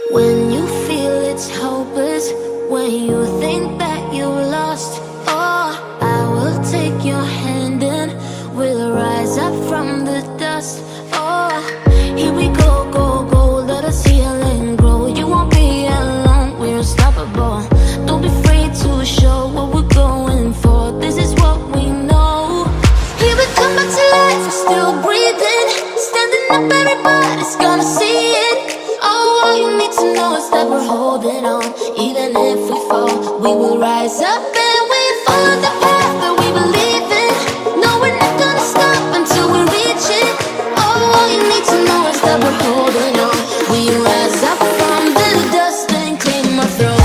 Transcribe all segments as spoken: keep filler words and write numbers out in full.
When you feel it's hopeless, when you think that you lost, oh, I will take your hand and we'll rise up from the dust. Oh, here we go, go, go, let us heal and grow. You won't be alone, we're unstoppable. Don't be afraid to show what we're going for. This is what we know. Here we come back to life, we're still breathing. Standing up, everybody's gonna see it. Oh, all you need to know is that we're holding on. Even if we fall, we will rise up and we follow the path that we believe in. No, we're not gonna stop until we reach it. Oh, all you need to know is that we're holding on. We rise up from the dust and clean my throat.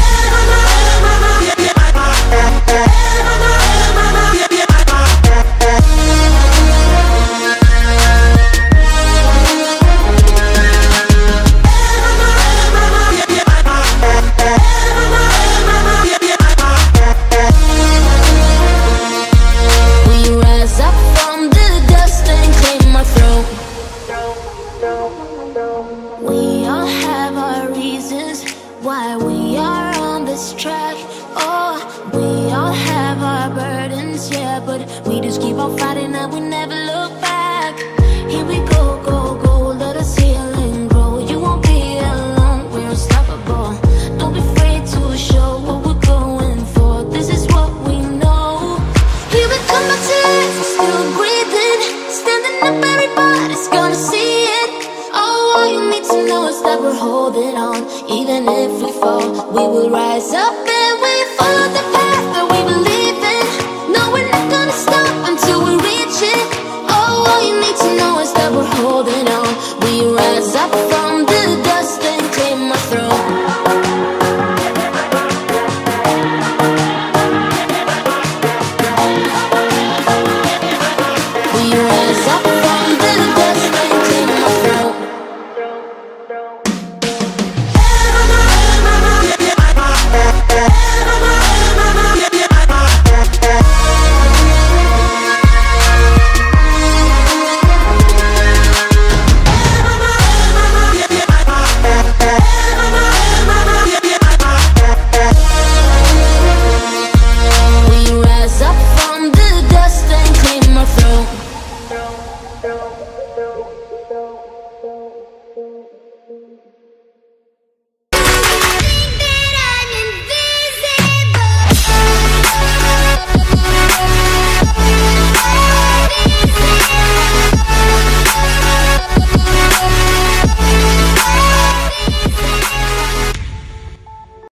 We all have our reasons why we are on this track. Oh, we all have our burdens, yeah, but we just keep on fighting and we never look back. Here we go, go, go, let us heal and grow. You won't be alone, we're unstoppable. Don't be afraid to show what we're going for. This is what we know. Here we come back to life, we're still breathing. Standing up, everybody's gonna see it. Oh, all you need to know is that we're holding on. Even if we fall, we will rise up and we follow the